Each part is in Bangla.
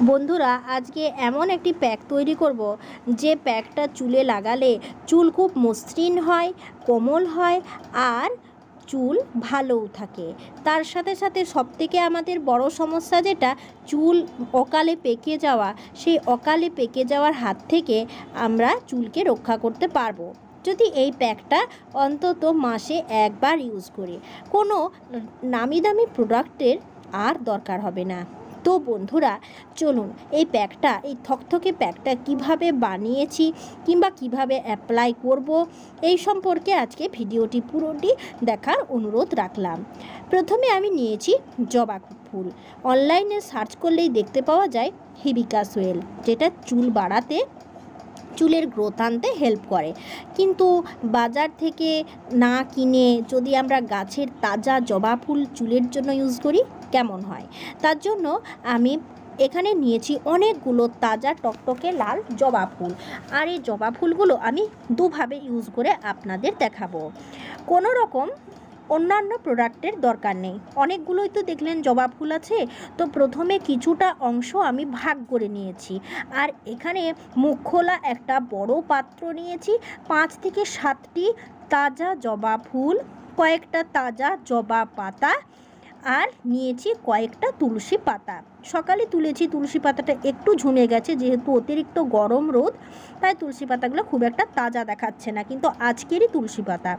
বন্ধুরা আজকে এমন একটি প্যাক তৈরি করব যে প্যাকটা চুলে লাগালে চুল খুব মসৃণ হয়, কোমল হয় আর চুল ভালোও থাকে। তার সাথে সাথে সবথেকে আমাদের বড় সমস্যা যেটা চুল অকালে পেকে যাওয়া, সেই অকালে পেকে যাওয়ার হাত থেকে আমরা চুলকে রক্ষা করতে পারবো যদি এই প্যাকটা অন্তত মাসে একবার ইউজ করি। কোনো নামি দামি প্রোডাক্টের আর দরকার হবে না। তো বন্ধুরা চলুন এই প্যাকটা, এই থকথকে প্যাকটা কিভাবে বানিয়েছি কিংবা কিভাবে অ্যাপ্লাই করব এই সম্পর্কে আজকে ভিডিওটি পুরোটি দেখার অনুরোধ রাখলাম। প্রথমে আমি নিয়েছি জবা ফুল। অনলাইনে সার্চ করলেই দেখতে পাওয়া যায় হিবিস্কাস অয়েল, যেটা চুল বাড়াতে, চুলের গ্রোথ আনতে হেল্প করে। কিন্তু বাজার থেকে না কিনে যদি আমরা গাছের তাজা জবা ফুল চুলের জন্য ইউজ করি কেমন হয়, তার জন্য আমি এখানে নিয়েছি অনেকগুলো তাজা টকটকে লাল জবা ফুল। আর এই জবা ফুলগুলো আমি দুভাবে ইউজ করে আপনাদের দেখাবো। কোনো রকম অন্যান্য প্রোডাক্টের দরকার নেই। অনেকগুলোই তো দেখলেন জবা ফুল আছে, তো প্রথমে কিছুটা অংশ আমি ভাগ করে নিয়েছি। আর এখানে মুখ খোলা একটা বড় পাত্র নিয়েছি। 5 থেকে 7টি তাজা জবা ফুল, কয়েকটা তাজা জবা পাতা আর নিয়েছি কয়েকটা তুলসী পাতা। সকালে তুলেছি, তুলসী পাতাটা একটু ঝুমে গেছে, যেহেতু অতিরিক্ত গরম রোদ তাই তুলসী পাতাগুলো খুব একটা তাজা দেখাচ্ছে না, কিন্তু আজকেরই তুলসী পাতা।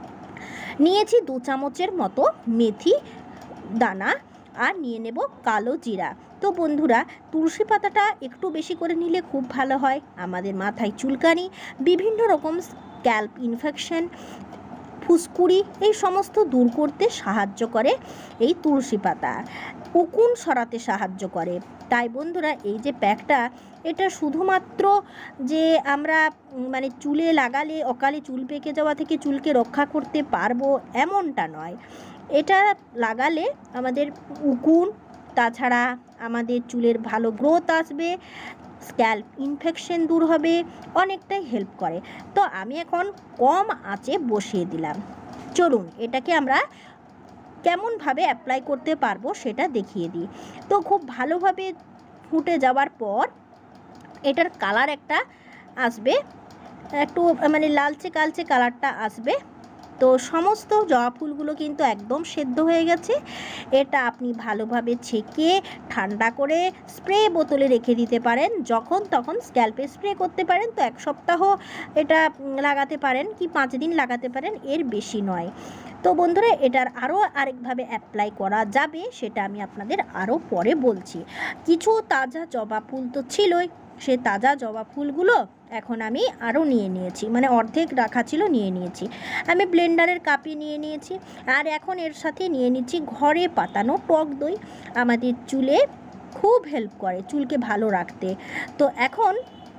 নিয়েছি 2 চামচের মতো মেথি দানা আর নিয়ে নেব কালো জিরা। তো বন্ধুরা তুলসী পাতাটা একটু বেশি করে নিলে খুব ভালো হয়। আমাদের মাথায় চুলকানি, বিভিন্ন রকম স্ক্যাল্প ইনফেকশন, ফুসকুড়ি এই সমস্ত দূর করতে সাহায্য করে এই তুলসী পাতা, উকুন সরাতে সাহায্য করে। তাই বন্ধুরা এই যে প্যাকটা, এটা শুধুমাত্র যে আমরা চুলে লাগালে অকালে চুল পেকে যাওয়া থেকে চুলকে রক্ষা করতে পারবো এমনটা নয়। এটা লাগালে আমাদের উকুন, তাছাড়া আমাদের চুলের ভালো গ্রোথ আসবে, স্ক্যাল্প ইনফেকশন দূর হবে, অনেকটাই হেল্প করে। তো আমি এখন কম আঁচে বসিয়ে দিলাম। চলুন এটাকে আমরা কেমনভাবে অ্যাপ্লাই করতে পারবো সেটা দেখিয়ে দিই। তো খুব ভালোভাবে ফুটে যাওয়ার পর এটার কালার একটা আসবে, একটু লালচে কালচে কালারটা আসবে। তো সমস্ত জবা ফুলগুলো কিন্তু একদম সেদ্ধ হয়ে গেছে। এটা আপনি ভালোভাবে ছেঁকে ঠান্ডা করে স্প্রে বোতলে রেখে দিতে পারেন, যখন তখন স্ক্যাল্পে স্প্রে করতে পারেন। তো 1 সপ্তাহ এটা লাগাতে পারেন কি 5 দিন লাগাতে পারেন, এর বেশি নয়। তো বন্ধুরা এটার আরও আরেকভাবে অ্যাপ্লাই করা যাবে, সেটা আমি আপনাদের আরও পরে বলছি। কিছু তাজা জবা ফুল তো ছিলই, সে তাজা জবা ফুলগুলো এখন আমি আরও নিয়ে নিয়েছি, অর্ধেক রাখা ছিল, নিয়ে নিয়েছি। আমি ব্লেন্ডারের কাপে নিয়ে নিয়েছি। আর এখন এর সাথে নিয়ে নিচ্ছি ঘরে পাতানো টক দই। আমাদের চুলে খুব হেল্প করে চুলকে ভালো রাখতে। তো এখন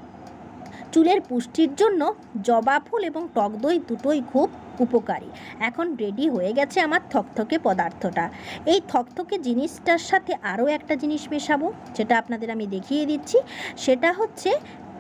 চুলের পুষ্টির জন্য জবা ফুল এবং টক দই দুটোই খুব উপকারী। এখন রেডি হয়ে গেছে আমার থকথকে পদার্থটা। এই থকথকে জিনিসটার সাথে আরও একটা জিনিস মেশাবো, যেটা আপনাদের আমি দেখিয়ে দিচ্ছি। সেটা হচ্ছে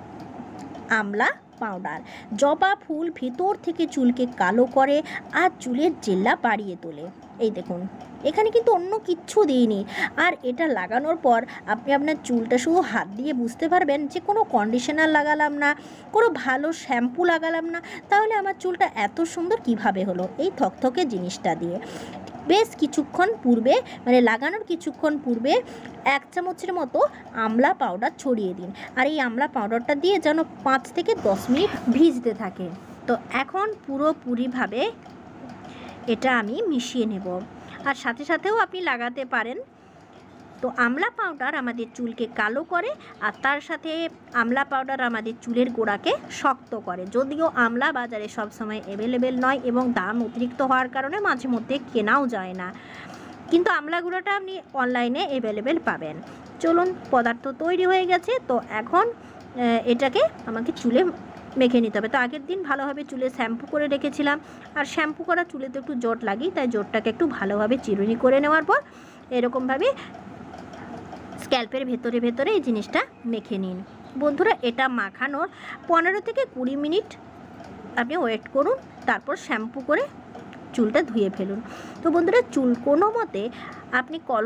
আমলা পাউডার। জবা ফুল ভিতর থেকে চুলকে কালো করে আর চুলের জেল্লা বাড়িয়ে তোলে। এই দেখুন, এখানে কিন্তু অন্য কিচ্ছু দিইনি। আর এটা লাগানোর পর আপনি আপনার চুলটা শুধু হাত দিয়ে বুঝতে পারবেন যে কোনো কন্ডিশনার লাগালাম না, কোনো ভালো শ্যাম্পু লাগালাম না, তাহলে আমার চুলটা এত সুন্দর কিভাবে হলো এই থকথকে জিনিসটা দিয়ে। বেশ কিছুক্ষণ পূর্বে, লাগানোর কিছুক্ষণ পূর্বে 1 চামচের মতো আমলা পাউডার ছড়িয়ে দিন। আর এই আমলা পাউডারটা দিয়ে যেন 5 থেকে 10 মিনিট ভিজতে থাকে। তো এখন পুরোপুরিভাবে এটা আমি মিশিয়ে নেব। আর সাথে সাথেও আপনি লাগাতে পারেন। তো আমলা পাউডার আমাদের চুলকে কালো করে, আর তার সাথে আমলা পাউডার আমাদের চুলের গোড়াকে শক্ত করে। যদিও আমলা বাজারে সবসময় অ্যাভেলেবেল নয় এবং দাম অতিরিক্ত হওয়ার কারণে মাঝে মধ্যে কেনাও যায় না, কিন্তু আমলা গুঁড়োটা আপনি অনলাইনে অ্যাভেলেবেল পাবেন। চলুন, পদার্থ তৈরি হয়ে গেছে। তো এখন এটাকে আমাকে চুলে মেখে নিতে হবে। তো আগের দিন ভালোভাবে চুলে শ্যাম্পু করে রেখেছিলাম, আর শ্যাম্পু করা চুলে তো একটু জট লাগে, তাই জটটাকে একটু ভালোভাবে চিরুনি করে নেওয়ার পর এরকমভাবে স্ক্যাল্পের ভেতরে এই জিনিসটা মেখে নিন। বন্ধুরা এটা মাখানোর 15 থেকে 20 মিনিট আপনি ওয়েট করুন, তারপর শ্যাম্পু করে চুলটা ধুয়ে ফেলুন। তো বন্ধুরা চুল কোনো মতে আপনি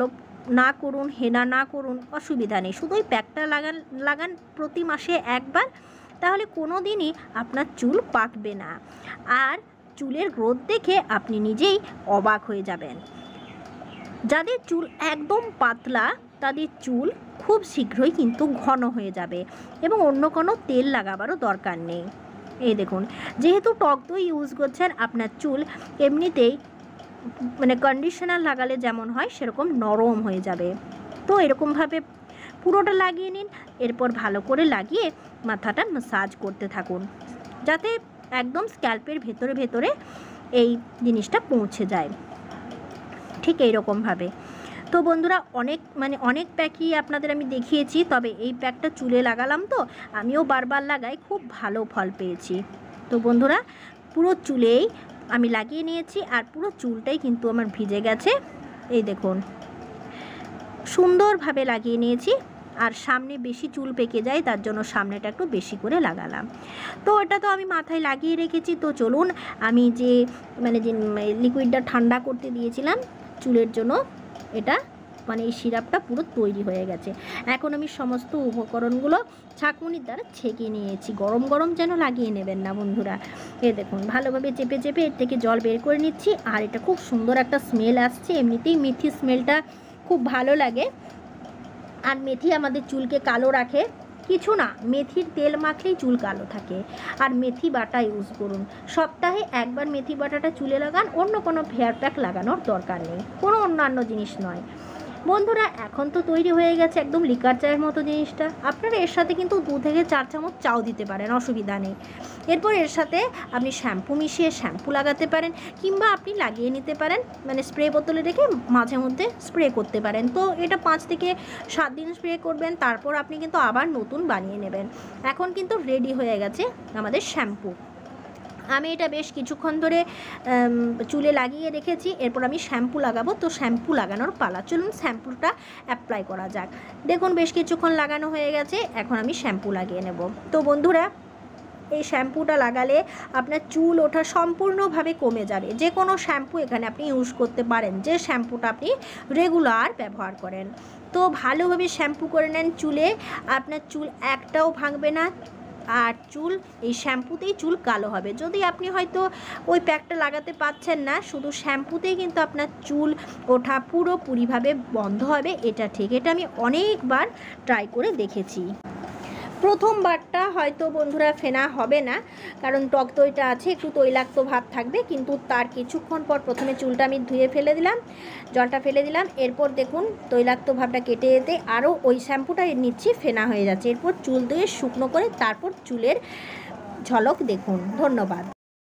না করুন, হেনা না করুন, অসুবিধা নেই। শুধু ওই প্যাকটা লাগান প্রতি মাসে একবার, তাহলে কোনো দিনই আপনার চুল পাকবে না। আর চুলের গ্রোথ দেখে আপনি নিজেই অবাক হয়ে যাবেন। যাদের চুল একদম পাতলা তাদের চুল খুব শীঘ্রই কিন্তু ঘন হয়ে যাবে এবং অন্য কোনো তেল লাগাবারও দরকার নেই। এই দেখুন, যেহেতু টক দই ইউজ করছেন, আপনার চুল এমনিতেই মানে কন্ডিশনার লাগালে যেমন হয় সেরকম নরম হয়ে যাবে। তো এরকমভাবে পুরোটা লাগিয়ে নিন, এরপর ভালো করে লাগিয়ে মাথাটা ম্যাসাজ করতে থাকুন, যাতে একদম স্ক্যাল্পের ভেতরে ভেতরে এই জিনিসটা পৌঁছে যায়, ঠিক এইরকমভাবে। তো বন্ধুরা, অনেক প্যাকই আপনাদের আমি দেখিয়েছি, তবে এই প্যাকটা চুলে লাগালাম তো আমিও বারবার লাগাই, খুব ভালো ফল পেয়েছি। তো বন্ধুরা, পুরো চুলেই আমি লাগিয়ে নিয়েছি আর পুরো চুলটাই কিন্তু আমার ভিজে গেছে। এই দেখুন, সুন্দরভাবে লাগিয়ে নিয়েছি। আর সামনে বেশি চুল পেকে যায়, তার জন্য সামনেটা একটু বেশি করে লাগালাম। তো এটা তো আমি মাথায় লাগিয়ে রেখেছি। তো চলুন, আমি যে লিকুইডটা ঠান্ডা করতে দিয়েছিলাম চুলের জন্য, এটা এই সিরাপটা পুরো তৈরি হয়ে গেছে। এখন আমি সমস্ত উপকরণগুলো ছাঁকুনির দ্বারা ছেঁকে নিয়েছি। গরম গরম যেন লাগিয়ে নেবেন না বন্ধুরা। দেখুন, ভালোভাবে চেপে চেপে এর থেকে জল বের করে নিচ্ছি। আর এটা খুব সুন্দর একটা স্মেল আসছে। এমনিতেই মেথি স্মেলটা খুব ভালো লাগে। আর মেথি আমাদের চুলকে কালো রাখে। কিছু না, মেথির তেল মাখলেই চুল কালো থাকে। আর মেথি বাটা ইউজ করুন, সপ্তাহে একবার মেথি বাটাটা চুলে লাগান, অন্য কোনো হেয়ার প্যাক লাগানোর দরকার নেই, কোনো অন্যান্য জিনিস নয়। বন্ধুরা, এখন তো তৈরি হয়ে গেছে একদম লিকার চায়ের মতো জিনিসটা। আপনারা এর সাথে কিন্তু 2 থেকে 4 চামচ চাও দিতে পারেন, অসুবিধা নেই। এরপর এর সাথে আপনি শ্যাম্পু মিশিয়ে শ্যাম্পু লাগাতে পারেন, কিংবা আপনি লাগিয়ে নিতে পারেন, স্প্রে বোতলে রেখে মাঝে মধ্যে স্প্রে করতে পারেন। তো এটা 5 থেকে 7 দিন স্প্রে করবেন, তারপর আপনি কিন্তু আবার নতুন বানিয়ে নেবেন। এখন কিন্তু রেডি হয়ে গেছে আমাদের শ্যাম্পু। আমি এটা বেশ কিছুক্ষণ ধরে চুলে লাগিয়ে রেখেছি। এরপর আমি শ্যাম্পু লাগাবো। তো শ্যাম্পু লাগানোর পালা, চলুন শ্যাম্পুটা অ্যাপ্লাই করা যাক। দেখুন, বেশ কিছুক্ষণ লাগানো হয়ে গেছে, এখন আমি শ্যাম্পু লাগিয়ে নেব। তো বন্ধুরা, এই শ্যাম্পুটা লাগালে আপনার চুল ওঠা সম্পূর্ণভাবে কমে যাবে। যে কোনো শ্যাম্পু এখানে আপনি ইউজ করতে পারেন, যে শ্যাম্পুটা আপনি রেগুলার ব্যবহার করেন। তো ভালোভাবে শ্যাম্পু করে নেন চুলে, আপনার চুল একটাও ভাঙবে না। আর এই শ্যাম্পুতেই চুল কালো হবে। যদি আপনি হয়তো ওই প্যাকটা লাগাতে পারছেন না, শুধু শ্যাম্পুতেই কিন্তু আপনার চুল ওঠা পুরোপুরিভাবে বন্ধ হবে, এটা ঠিক। এটা আমি অনেকবার ট্রাই করে দেখেছি। প্রথমবারটা হয়তো বন্ধুরা ফেনা হবে না, কারণ টক দইটা আছে, একটু তৈলাক্ত ভাব থাকবে। কিন্তু তার কিছুক্ষণ পর প্রথমে চুলটা আমি ধুয়ে ফেলে দিলাম, জলটা ফেলে দিলাম। এরপর দেখুন, তৈলাক্ত ভাবটা কেটে যেতে আরও ওই শ্যাম্পুটা নিচ্ছি, ফেনা হয়ে যাচ্ছে। এরপর চুল ধুয়ে শুকনো করে তারপর চুলের ঝলক দেখুন। ধন্যবাদ।